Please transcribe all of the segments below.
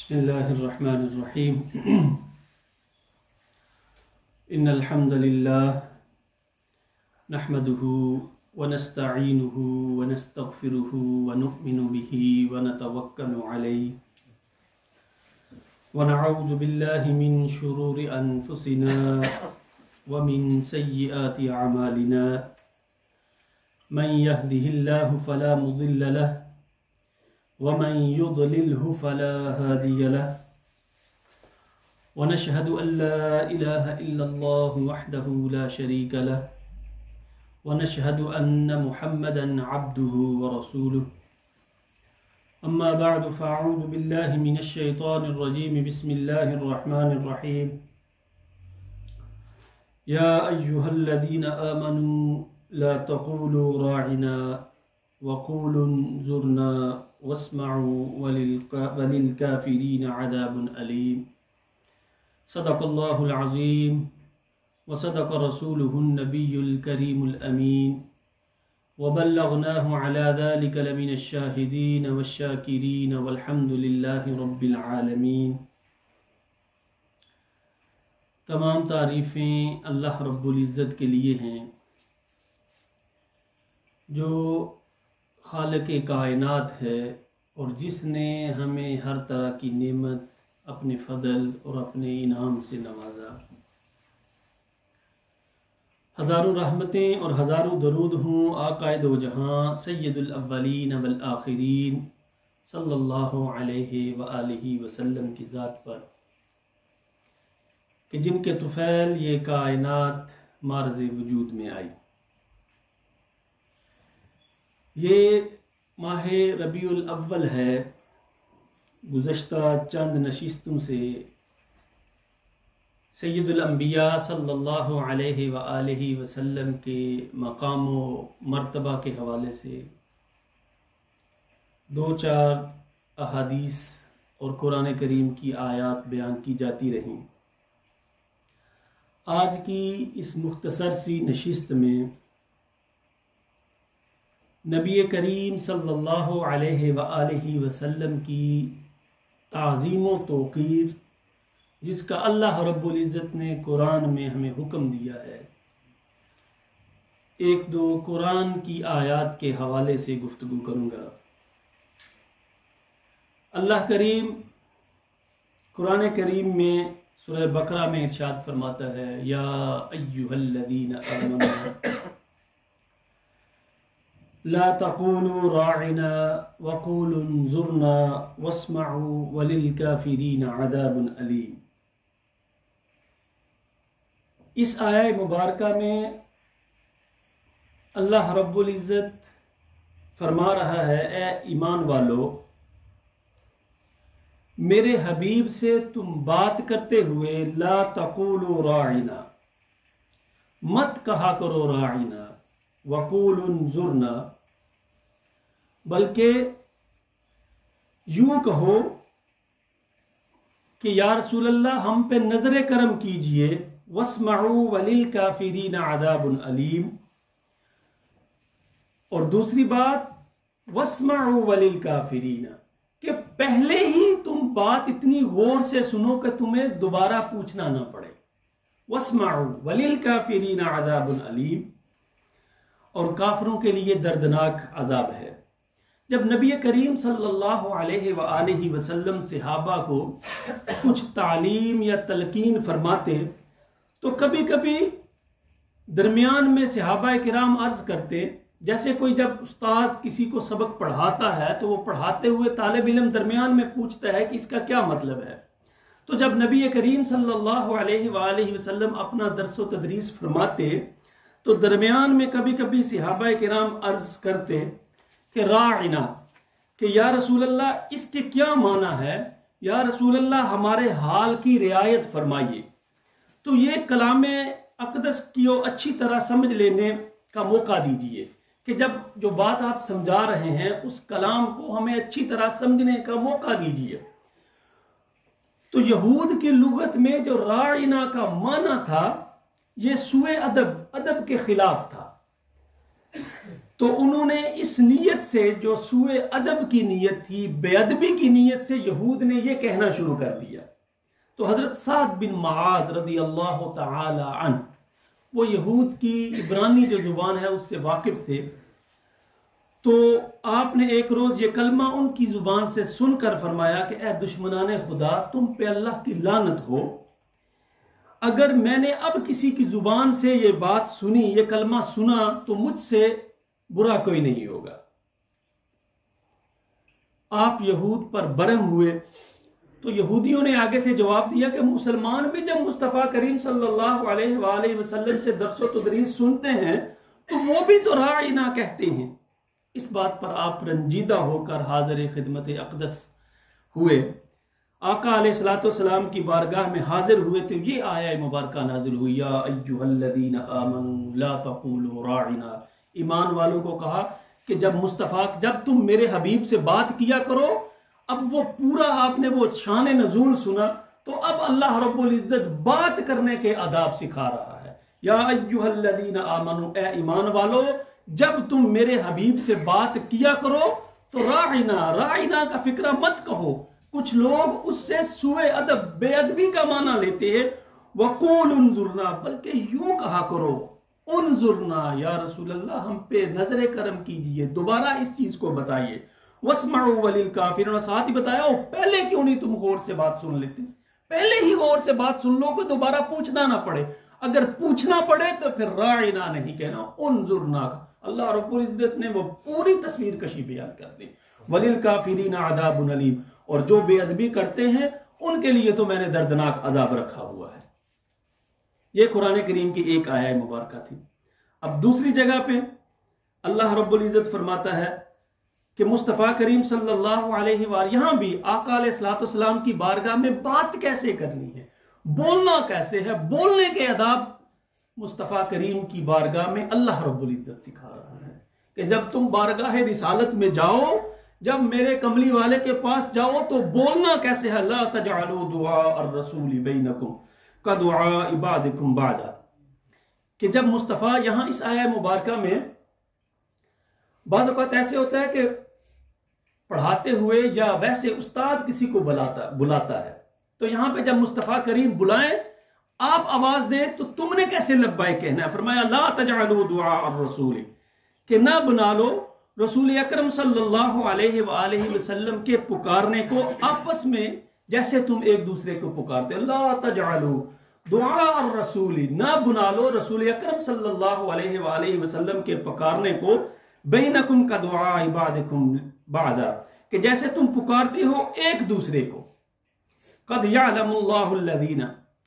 بسم الله الرحمن الرحيم إن الحمد لله نحمده ونستعينه ونستغفره ونؤمن به ونتوكل عليه ونعوذ بالله من شرور أنفسنا ومن سيئات أعمالنا من يهده الله فلا مضل له ومن يضلله فلا هادي له ونشهد أن لا إله إلا الله وحده لا شريك له ونشهد أن محمدا عبده ورسوله أما بعد فأعوذ بالله من الشيطان الرجيم بسم الله الرحمن الرحيم يا أيها الذين آمنوا لا تقولوا راعنا وقولوا انظرنا واسمعوا وللكافرين عذاب أليم صدق الله العظيم وصدق رسوله النبي الكريم الأمين وبلغناه على ذلك لمن الشاهدين والشاكرين والحمد لله رب العالمين۔ تمام تعریفیں اللہ رب العزت کے لیے ہیں جو خالق کائنات ہے اور جس نے ہمیں ہر طرح کی نعمت اپنے فضل اور اپنے انعام سے نوازا۔ ہزاروں رحمتیں اور ہزاروں درود ہوں آقا دو جہاں سید الاولین والآخرین صلی اللہ علیہ وآلہ وسلم کی ذات پر کہ جن کے طفیل یہ کائنات معرض وجود میں آئی۔ یہ ماہ ربیع الاول ہے۔ گزشتہ چند نشستوں سے سید الانبیاء صلی اللہ علیہ وآلہ وسلم کے مقام و مرتبہ کے حوالے سے دو چار احادیث اور قرآن کریم کی آیات بیان کی جاتی رہیں۔ آج کی اس مختصر سی نشست میں نبی کریم صلی اللہ علیہ وآلہ وسلم کی تعظیم و توقیر جس کا اللہ رب العزت نے قرآن میں ہمیں حکم دیا ہے، ایک دو قرآن کی آیات کے حوالے سے گفتگو کروں گا۔ اللہ کریم قرآن کریم میں سورہ بقرہ میں ارشاد فرماتا ہے یا ایھا الذین آمنوا لا تقولوا راعنا وقولوا انظرنا واسمعوا وللكافرين عذاب أليم۔ اس آیہ مبارکہ میں اللہ رب العزت فرما رہا ہے اے ایمان والو، میرے حبیب سے تم بات کرتے ہوئے لا تقولوا راعنا، مت کہا کرو راعنا، وقولوا انظرنا، بلکہ یوں کہو کہ یا رسول اللہ ہم پہ نظر کرم کیجئے، واسمعوا وللکافرین عذاب علیم، اور دوسری بات واسمعوا وللکافرین، کہ پہلے ہی تم بات اتنی غور سے سنو کہ تمہیں دوبارہ پوچھنا نہ پڑے۔ واسمعوا وللکافرین عذاب علیم، اور کافروں کے لیے دردناک عذاب ہے۔ جب نبی کریم صلی اللہ علیہ وآلہ وسلم صحابہ کو کچھ تعلیم یا تلقین فرماتے تو کبھی کبھی درمیان میں صحابہ کرام عرض کرتے، جیسے کوئی جب استاذ کسی کو سبق پڑھاتا ہے تو وہ پڑھاتے ہوئے طالب علم درمیان میں پوچھتا ہے کہ اس کا کیا مطلب ہے، تو جب نبی کریم صلی اللہ علیہ وآلہ وسلم اپنا درس و تدریس فرماتے تو درمیان میں کبھی کبھی صحابہ کرام عرض کرتے کہ راعنا، کہ یا رسول اللہ اس کے کیا معنی ہے، یا رسول اللہ ہمارے حال کی رعایت فرمائیے۔ تو یہ کلام اقدس کی اچھی طرح سمجھ لینے کا موقع دیجئے کہ جب جو بات آپ سمجھا رہے ہیں اس کلام کو ہمیں اچھی طرح سمجھنے کا موقع دیجئے۔ تو یہود کی لغت میں جو راعنا کا معنی تھا یہ سوء ادب کے خلاف تھا۔ تو انہوں نے اس نیت سے جو سوء ادب کی نیت تھی، بے ادبی کی نیت سے یہود نے یہ کہنا شروع کر دیا. تو حضرت سعد بن معاذ رضی اللہ تعالی عنہ وہ یہود کی عبرانی جو زبان ہے اس سے واقف تھے. تو آپ نے ایک روز یہ کلمہ ان کی زبان سے سن کر فرمایا کہ اے دشمنان خدا، تم پہ اللہ کی لعنت ہو، اگر میں نے اب کسی کی زبان سے یہ بات سنی، یہ کلمہ سنا، تو مجھ سے برا کوئی نہیں ہوگا. آپ یہود پر برہم ہوئے. تو یہودیوں نے آگے سے جواب دیا کہ مسلمان بھی جب مصطفیٰ کریم صلی اللہ علیہ وآلہ وسلم سے درس و تدریس سنتے ہیں تو وہ بھی تو راعنا کہتے ہیں. اس بات پر آپ رنجیدہ ہو کر حاضر خدمت اقدس ہوئے، آقا علیہ السلام کی بارگاہ میں حاضر ہوئے تو یہ آیہ مبارکہ نازل ہوئی، یا ایھا الذین آمنوا لا تقولوا راعنا. ایمان والوں کو کہا کہ جب تم میرے حبیب سے بات کیا کرو، اب وہ پورا آپ نے وہ شان نزول سنا تو اب اللہ رب العزت بات کرنے کے آداب سکھا رہا ہے. یا ایھا الذین آمنوا، اے ایمان والو، جب تم میرے حبیب سے بات کیا کرو تو راعنا کا فکرہ مت کہو. کچھ لوگ اس سے سوء ادب، بے ادبی کا معنی لیتے ہیں. وقول انظرنا، بلکہ یوں کہا کرو انظرنا یا رسول اللہ، ہم پہ نظر کرم کیجئے، دوبارہ اس چیز کو بتائیے. واسمعوا وللکافرین، اور ساتھ ہی بتایا پہلے کیوں نہیں تم غور سے بات سن لیتے، پہلے ہی غور سے بات سن لو کہ دوبارہ پوچھنا نہ پڑے. اگر پوچھنا پڑے تو پھر راعنا نہیں کہنا، انظرنا. اللہ رب العزت نے وہ پوری تصویر کشی بیان کر دی. وللکافرین عذاب علیم، اور جو بے ادبی کرتے ہیں ان کے لیے تو میں نے دردناک عذاب رکھا ہوا ہے. یہ قرآن کریم کی ایک آیہ مبارکہ تھی. اب دوسری جگہ پہ اللہ رب العزت فرماتا ہے کہ مصطفیٰ کریم صلی اللہ علیہ وآلہ، یہاں بھی آقا علیہ السلام کی بارگاہ میں بات کیسے کرنی ہے، بولنا کیسے ہے، بولنے کے آداب مصطفیٰ کریم کی بارگاہ میں اللہ رب العزت سکھا رہا ہے کہ جب تم بارگاہ رسالت میں جاؤ، جب میرے کملی والے کے پاس جاؤ تو بولنا کیسے ہے. لا تجعلوا دعاء الرسول بینکم کدعاء بعضکم بعضا، کہ جب مصطفیٰ یہاں اس آیہ مبارکہ میں بعض اوقات ایسے ہوتا ہے کہ پڑھاتے ہوئے یا ویسے استاد کسی کو بلاتا ہے، تو یہاں پہ جب مصطفیٰ کریم بلائیں، آپ آواز دیں تو تم نے کیسے لبیک کہنا ہے. فرمایا لا تجعلوا دعاء الرسول، کہ نہ بنا لو رسول اکرم صلی اللہ علیہ وآلہ وسلم کے پکارنے کو آپس میں جیسے تم ایک دوسرے کو پکارتے. لا تجعلوا دعاء الرسول، نہ بنا لو رسول اکرم صلی اللہ علیہ وآلہ وسلم کے پکارنے کو بینکم کا دعاء بعضکم بعضا، کہ جیسے تم پکارتے ہو ایک دوسرے کو. قد یعلم اللہ الذین،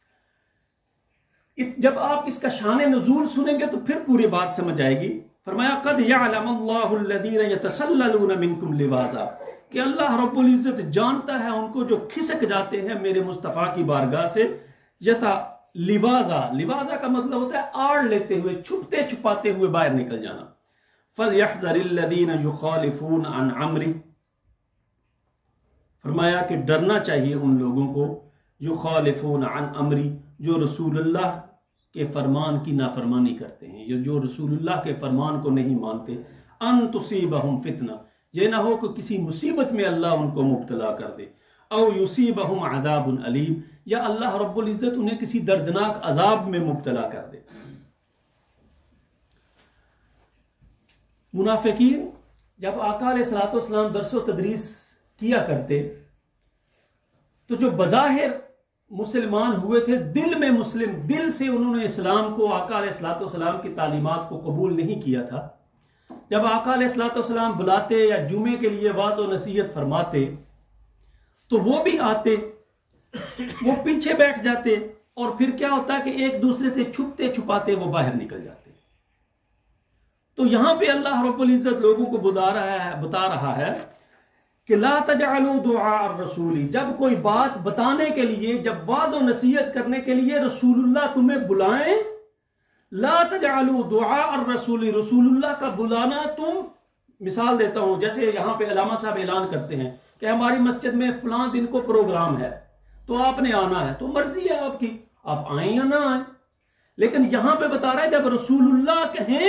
جب آپ اس کا شان نزول سنیں گے تو پھر پوری بات سمجھ آئے گی. فرمایا قد یعلم اللہ الذین یتسللون منکم لواذا، کہ اللہ رب العزت جانتا ہے ان کو جو کھسک جاتے ہیں میرے مصطفیٰ کی بارگاہ سے. لواذا کا مطلب ہوتا ہے آڑ لیتے ہوئے، چھپتے چھپاتے ہوئے باہر نکل جانا. فَلْيَحْذَرِ الَّذِينَ يُخَالِفُونَ عَنْ عَمْرِهِ، فرمایا کہ ڈرنا چاہیے ان لوگوں کو یخالفون عن امری، جو رسول اللہ کے فرمان کی نافرمانی کرتے ہیں، جو رسول اللہ کے فرمان کو نہیں مانتے. ان تصیبہم فتنہ، یہ نہ ہو کہ کسی مصیبت میں اللہ ان کو مبتلا کر دے. او یصیبہم عذاب علیم، یا اللہ رب العزت انہیں کسی دردناک عذاب میں مبتلا کر دے. منافقین جب آقا علیہ السلام درس و تدریس کیا کرتے تو جو بظاہر مسلمان ہوئے تھے، دل میں مسلم، دل سے انہوں نے اسلام کو، آقا علیہ السلام کی تعلیمات کو قبول نہیں کیا تھا. جب آقا علیہ السلام بلاتے یا جمعے کے لیے وعظ و نصیحت فرماتے تو وہ بھی آتے، وہ پیچھے بیٹھ جاتے، اور پھر کیا ہوتا کہ ایک دوسرے سے چھپتے چھپاتے وہ باہر نکل جاتے. تو یہاں پہ اللہ رب العزت لوگوں کو بتا رہا ہے کہ لا تجعلوا دعاء الرسول، جب کوئی بات بتانے کے لیے، جب وعظ و نصیحت کرنے کے لیے رسول اللہ تمہیں بلائیں، لا تجعلوا دعاء الرسول، رسول اللہ کا بلانا، تم مثال دیتا ہوں، جیسے یہاں پہ علامہ صاحب اعلان کرتے ہیں کہ ہماری مسجد میں فلاں دن کو پروگرام ہے تو آپ نے آنا ہے، تو مرضی ہے آپ کی، آپ آئیں یا نہ آئیں. لیکن یہاں پہ بتا رہا ہے جب رسول اللہ کہیں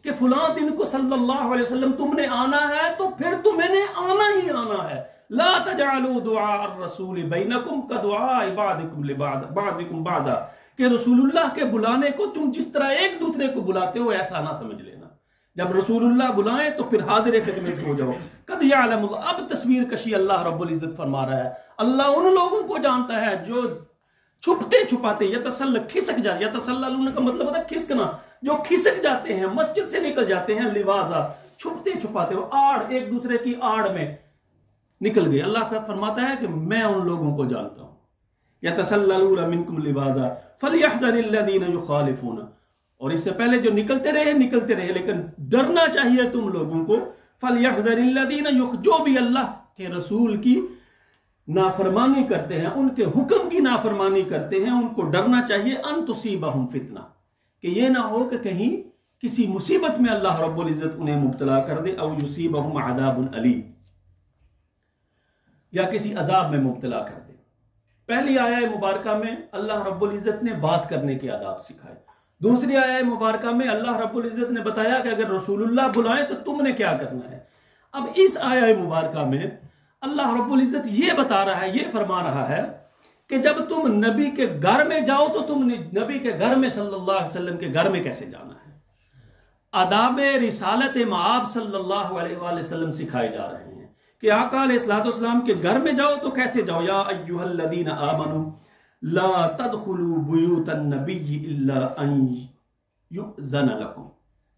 کہ فلاں دن کو صلی اللہ علیہ وسلم تم نے آنا ہے تو پھر تمہیں نے آنا ہی آنا ہے. لا تجعلوا دعاء الرسول بینکم کدعاء بعضکم لبعض بعضا، کہ رسول اللہ کے بلانے کو تم جس طرح ایک دوسرے کو بلاتے ہو ایسا نہ سمجھ لینا. جب رسول اللہ بلائیں تو پھر حاضر خدمت ہو جاؤ. قد یعلم اللہ، اب تصویر کشی اللہ رب العزت فرما رہا ہے. اللہ ان لوگوں کو جانتا ہے جو چھپتے چھپاتے کھسک جاتے. یتسللون کا مطلب ہوتا ہے کھسکنا، جو کھسک جاتے ہیں، مسجد سے نکل جاتے ہیں لواذا، چھپتے چھپاتے ہو، آڑ، ایک دوسرے کی آڑ میں نکل گئے. اللہ کا فرماتا ہے کہ میں ان لوگوں کو جانتا ہوں. یتسللون منکم لواذا فلیحذر الذین یخالفون، اور اس سے پہلے جو نکلتے رہے لیکن ڈرنا چاہیے تم لوگوں کو. فلیحذر الذین، جو بھی اللہ کے رسول کی نافرمانی کرتے ہیں، ان کے حکم کی نافرمانی کرتے ہیں، ان کو ڈرنا چاہیے ان تصیبہم فتنہ، کہ یہ نہ ہو کہ کہیں کسی مصیبت میں اللہ رب العزت انہیں مبتلا کر دے، او یصیبہم عذاب علیم، یا کسی عذاب میں مبتلا کر دے. پہلی آیہ مبارکہ میں اللہ رب العزت نے بات کرنے کے آداب سکھائے. دوسری آیہ مبارکہ میں اللہ رب العزت نے بتایا کہ اگر رسول اللہ بلائیں تو تم نے کیا کرنا ہے. اب اس آیہ مبارکہ میں اللہ رب العزت یہ بتا رہا ہے، یہ فرما رہا ہے کہ جب تم نبی کے گھر میں جاؤ تو تم نبی کے گھر میں صلی اللہ علیہ وسلم کے گھر میں کیسے جانا ہے. آداب رسالت مآب صلی اللہ علیہ وآلہ وسلم سکھائے جا رہے ہیں کہ آقا علیہ الصلوۃ والسلام کے گھر میں جاؤ تو کیسے جاؤ. یا ایھا الذین آمنوا لا تدخلوا بیوت النبی الا ان یؤذن لکم،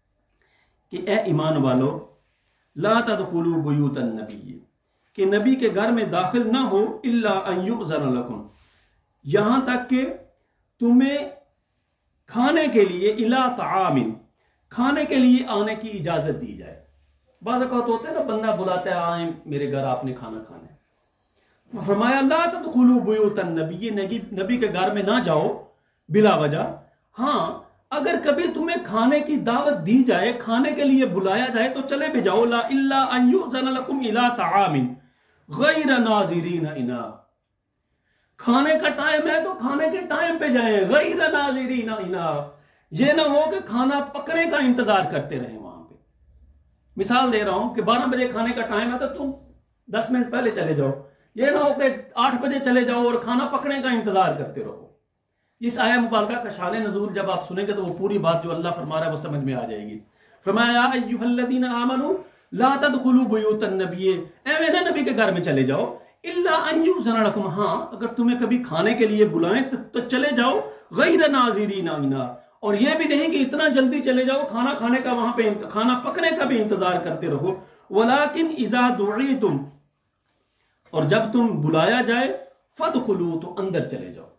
کہ اے ایمان والو، لا تدخلوا بیوت النبی، کہ نبی کے گھر میں داخل نہ ہو، الا ان یؤذن لکم، یہاں تک کہ تمہیں کھانے کے لیے، الی طعام، کھانے کے لیے آنے کی اجازت دی جائے. بعض اوقات ہوتا ہے نا، بندہ بلاتا ہے آئیں میرے گھر آپ نے کھانا کھانا ہے. فرمایا لا تدخلوا بیوت النبی، نبی کے گھر میں نہ جاؤ بلا وجہ. ہاں اگر کبھی تمہیں کھانے کی دعوت دی جائے، کھانے کے لیے بلایا جائے تو چلے بھی جاؤ. لا الا ان یؤذن لکم الی طعام غیر ناظرین اناء، کھانے کا ٹائم ہے تو کھانے کے ٹائم پہ جائیں، غیر ناظرین اناء، یہ نہ ہو کہ کھانا پکنے کا انتظار کرتے رہیں وہاں پہ. مثال دے رہا ہوں کہ 12 بجے کھانے کا ٹائم ہے تو تم 10 منٹ پہلے چلے جاؤ، یہ نہ ہو کہ 8 بجے چلے جاؤ اور کھانا پکنے کا انتظار کرتے رہو. اس آیہ مبارکہ کا شان نزول جب آپ سنیں گے تو وہ پوری بات جو اللہ فرما رہا ہے وہ سمجھ میں آ جائے گی. فرمایا یا ایھا الذین آمنوا لا تدخلوا بیوت النبی، اے میرے نبی کے گھر میں چلے جاؤ، الا ان یؤذن لکم، ہاں اگر تمہیں کبھی کھانے کے لیے بلائیں تو چلے جاؤ، غیر ناظرین اناء، اور یہ بھی نہیں کہ اتنا جلدی چلے جاؤ کھانا کھانے کا، وہاں پہ کھانا پکنے کا بھی انتظار کرتے رہو. ولکن اذا دعیتم، اور جب تم بلایا جائے، فادخلوا، تو اندر چلے جاؤ،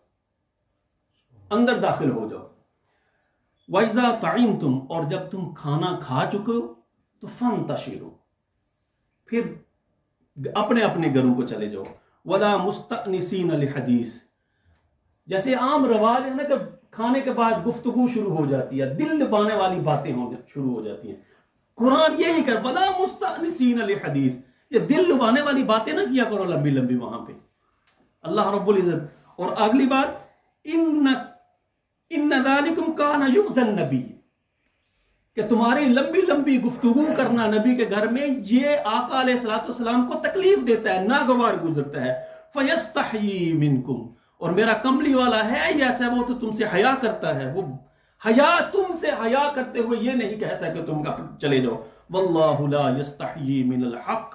اندر داخل ہو جاؤ. وَإِذَا طَعِمْتُمْ، اور جب تم کھانا کھا چکو تو فَانْتَشِرُوا، پھر اپنے اپنے گھروں کو چلے جاؤ. وَلَا مُسْتَأْنِسِينَ لِحَدِيث، جیسے عام رواج ہے نا کہ کھانے کے بعد گفتگو شروع ہو جاتی ہے، دل لبانے والی باتیں شروع ہو جاتی ہیں. قرآن یہی کہ وَلَا مُسْتَأْنِسِينَ لِحَدِيث، یہ دل لبانے والی باتیں نہ کیا کرو لمبی لمبی وہاں پہ. اللہ رب العزت. اور اگلی بات، ان ذالکم کان یؤذی النبی، کہ تمہاری لمبی لمبی گفتگو کرنا نبی کے گھر میں یہ آقا علیہ الصلوۃ والسلام کو تکلیف دیتا ہے، ناگوار گزرتا ہے. فیستحیی منکم، اور میرا کملی والا ہے ایسا، وہ تو تم سے حیا کرتا ہے، وہ حیا تم سے حیا کرتے ہوئے یہ نہیں کہتا کہ تم چلے جاؤ. واللہ لا یستحیی من الحق،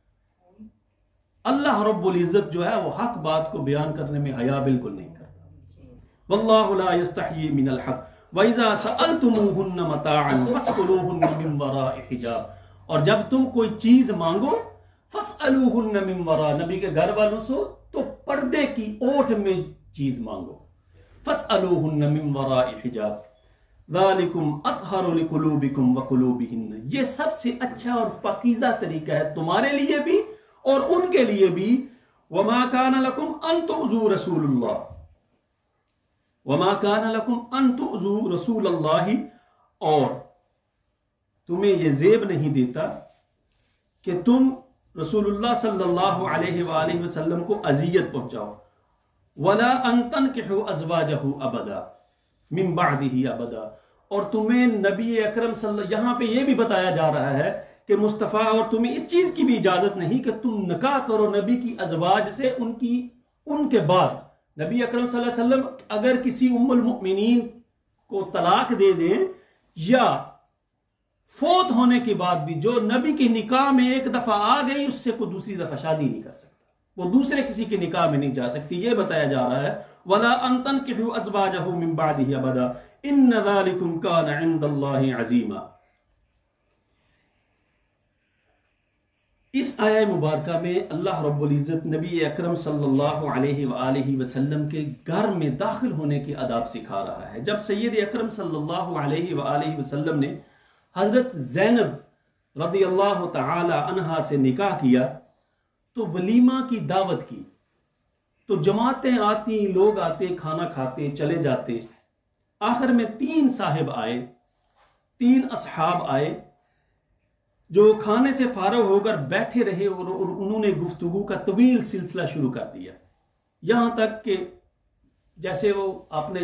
اللہ رب العزت جو ہے وہ حق بات کو بیان کرنے میں حیا بالکل نہیں کرتا. واللہ لا یستحیی من الحق. وَإِذَا سَأَلْتُمُوهُنَّ مَتَاعًا فَاسْأَلُوهُنَّ مِنْ وَرَاءِ حِجَابٍ، اور جب تم کوئی چیز مانگو، فَاسْأَلُوهُنَّ مِنْ وَرَاءِ، نبی کے گھر والوں سے تو پردے کی اوٹ میں چیز مانگو. فَاسْأَلُوهُنَّ مِنْ وَرَاءِ حِجَابٍ ذَلِكُمْ أَطْهَرُ لِقُلُوبِكُمْ وَقُلُوبِهِنَّ، یہ سب سے اچھا اور پاکیزہ طریقہ ہے تمہارے لیے بھی اور ان کے لیے بھی. وَمَا كَانَ لَكُمْ أَن تُؤْذُوا رَسُولَ اللَّهِ، وَمَا كَانَ لَكُمْ أَن تُؤْذُوا رَسُولَ اللَّهِ، اور تمہیں یہ زیب نہیں دیتا کہ تم رسول اللہ صلی اللہ علیہ وآلہ وسلم کو اذیت پہنچاؤ. وَلَا أَن تَنْكِحُوا أَزْوَاجَهُ أَبَدًا مِن بَعْدِهِ أَبَدًا، اور تمہیں نبی اکرم صلی اللہ، یہاں پہ یہ بھی بتایا جا رہا ہے کہ مصطفیٰ، اور تمہیں اس چیز کی بھی اجازت نہیں کہ تم نکاح کرو نبی کی ازواج سے ان کے بعد. نبی اکرم صلی اللہ علیہ وسلم اگر کسی ام المؤمنین کو طلاق دے دیں یا فوت ہونے کے بعد بھی جو نبی کے نکاح میں ایک دفعہ آ گئی اس سے کوئی دوسری دفعہ شادی نہیں کر سکتا، وہ دوسرے کسی کے نکاح میں نہیں جا سکتی. یہ بتایا جا رہا ہے وَلَا أَن تَنْكِحُوا أَزْوَاجَهُ مِن بَعْدِهِ أَبَدًا إِنَّ ذَلِكُمْ كَانَ عِندَ اللَّهِ عَظِيمًا. اس آیہ مبارکہ میں اللہ رب العزت نبی اکرم صلی اللہ علیہ وآلہ وسلم کے گھر میں داخل ہونے کے آداب سکھا رہا ہے. جب سید اکرم صلی اللہ علیہ وآلہ وسلم نے حضرت زینب رضی اللہ تعالی عنہا سے نکاح کیا تو ولیمہ کی دعوت کی، تو جماعتیں آتی، لوگ آتے، کھانا کھاتے، چلے جاتے. آخر میں 3 صاحب آئے، 3 اصحاب آئے جو کھانے سے فارغ ہو کر بیٹھے رہے اور انہوں نے گفتگو کا طویل سلسلہ شروع کر دیا، یہاں تک کہ جیسے وہ آپ نے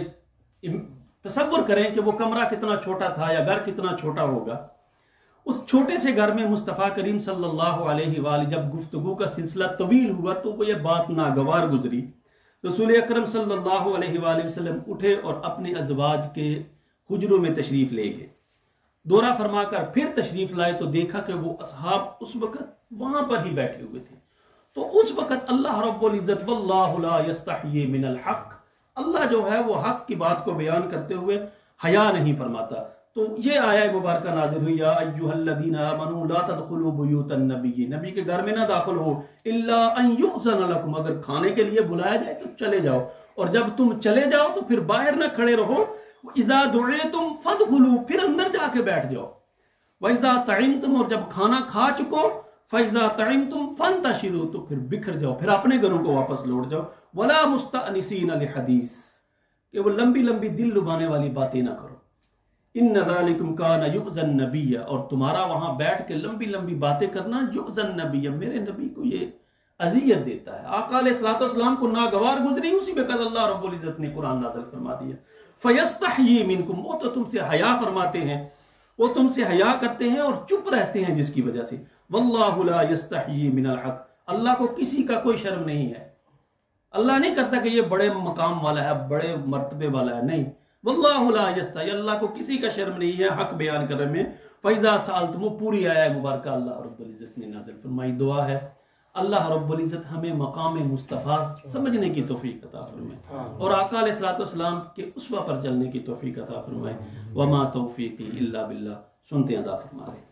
تصور کریں کہ وہ کمرہ کتنا چھوٹا تھا یا گھر کتنا چھوٹا ہوگا. اس چھوٹے سے گھر میں مصطفیٰ کریم صلی اللہ علیہ وآلہ جب گفتگو کا سلسلہ طویل ہوا تو وہ یہ بات ناگوار گزری. رسول اکرم صلی اللہ علیہ وآلہ وسلم اٹھے اور اپنے ازواج کے حجروں میں تشریف لے گئے. دورہ فرما کر پھر تشریف لائے تو دیکھا کہ وہ اصحاب اس وقت وہاں پر ہی بیٹھے ہوئے تھے. تو اس وقت اللہ رب العزت واللہ لا یستحیی من الحق، اللہ جو ہے وہ حق کی بات کو بیان کرتے ہوئے حیا نہیں فرماتا. تو یہ آیہ مبارکہ نازل ہوئی یا ایھا الذین آمنوا لا تدخلوا بیوت النبی، نبی کے گھر میں نہ داخل ہو الا ان یؤذن لکم، اگر کھانے کے لیے بلایا جائے تو چلے جاؤ، اور جب تم چلے جاؤ تو پھر باہر نہ کھڑے رہو. اذا دعیتم فادخلوا، پھر اندر جا کے بیٹھ جاؤ. واذا طعمتم، اور جب کھانا کھا چکو، فاذا طعمتم فانتشروا، تو پھر بکھر جاؤ، پھر اپنے گھروں کو واپس لوٹ جاؤ. ولا مستأنسین لحدیث، کہ وہ لمبی لمبی دل لبانے والی باتیں نہ کرو. ان ذالکم کان یؤذی النبی، اور تمہارا وہاں بیٹھ کے لمبی لمبی باتیں کرنا یؤذی النبی، میرے نبی کو یہ اذیت دیتا ہے. آقا علیہ الصلوۃ والسلام کو ناگوار گزری، اسی میں کل اللہ رب العزت نے قرآن نازل فرما دیا فیستحیی منکم، وہ تو تم سے حیا فرماتے ہیں، وہ تم سے حیا کرتے ہیں اور چپ رہتے ہیں، جس کی وجہ سے واللہ لا یستحیی من الحق، اللہ کو کسی کا کوئی شرم نہیں ہے. اللہ نہیں کرتا کہ یہ بڑے مقام والا ہے، بڑے مرتبے والا ہے، نہیں. واللہ لا یستحیی، اللہ کو کسی کا شرم نہیں ہے حق بیان کرنے میں. فَإِذَا سَأَلْتُمُ، پوری آیہ مبارکہ اللہ رب العزت نے نازل فرمائی. دعا ہے اللہ رب العزت ہمیں مقام مصطفیٰ سمجھنے کی توفیق عطا فرمائے اور آقا علیہ الصلوۃ والسلام کے اسوہ پر چلنے کی توفیق عطا فرمائے. وما توفیقی الا باللہ. سنتے ہیں عطا فرما رہے.